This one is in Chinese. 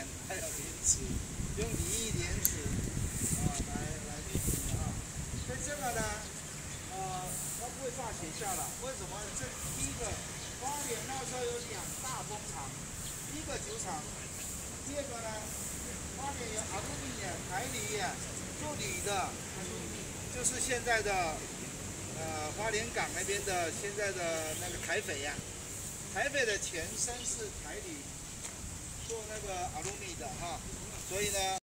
年还有莲池，用礼义廉耻来命名啊。所以这个呢，它不会炸学校了。为什么？这第一个，花莲那时候有2大工厂，第一个酒厂，第二个呢，花莲有阿鲁米的、台铝呀，做铝的，就是现在的花莲港那边的现在的那个台北呀。台北的前身是台铝，做那个阿鲁米的哈，所以呢。